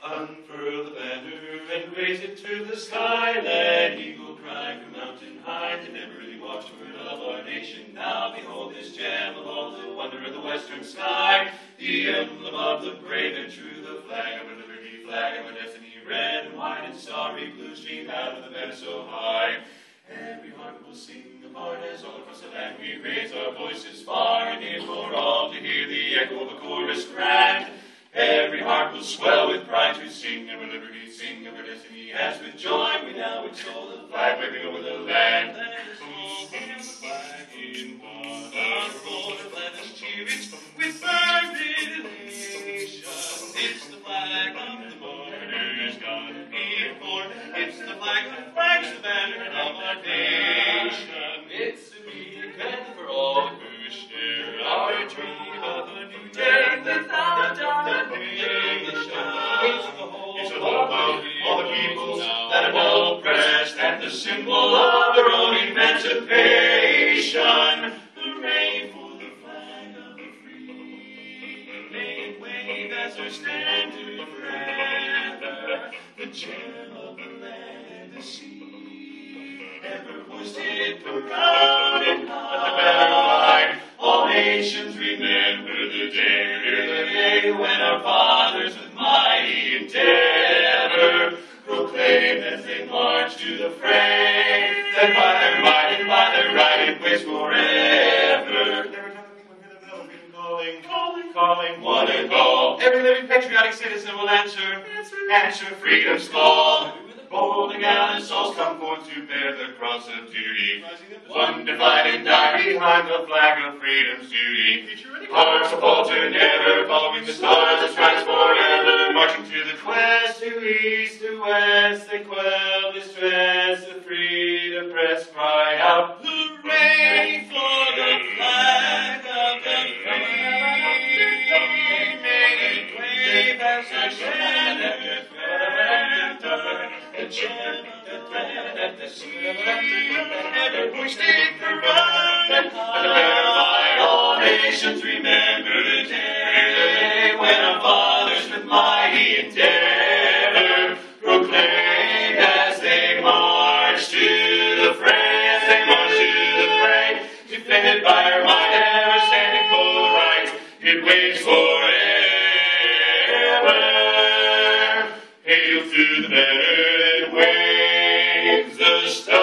Unfurl the banner and raise it to the sky. Let eagle cry from mountain high to never really watchword of our nation. Now behold this gem of all the wonder of the western sky, the emblem of the brave and true, the flag of our liberty, flag of our destiny, red and white and starry blue, stream out of the banner so high. Every heart will sing a part as all across the land we raise our voices far and near for all to hear the echo of a chorus grand. Every heart will swell with pride to sing of our liberty, sing of our destiny, as with joy we now extol the flag waving over the land. Oh, the flag in honor, the flag is cheering with fervent elation. It's the flag of the martyrs God here for. It's the flag that flags the banner of our nation. It's a beacon for all who share our dream of a new day without domination. It's the hope of all the peoples that are now oppressed, and the symbol of their own emancipation. Hooray for the flag of the free. May it wave as our standard forever, the gem of the land and the sea. Ever hoisted proud and high, all nations remember the day when our fathers with mighty endeavor proclaimed as they marched to the fray that by their might and by their right it waits forever. Every time we hear the bells calling, one and all. Every living patriotic citizen will answer freedom's call. Bold and gallant souls come forth to bear the cross of duty. One divided die behind the flag of freedom's duty. Hearts will falter never, following the stars that rise forever. Marching to the quest, to east, to west, they quell distress. The free, the oppressed cry out, hooray for the flag of the free. May it wave as our standard forever. The gem of the land and the sea, ever hoisted proud and high. All nations remember the day when our fathers with mighty endeavor proclaimed as they marched to the fray, defended by our might, ever standing for the right. It waits forever. Hail to the banner that waves the star.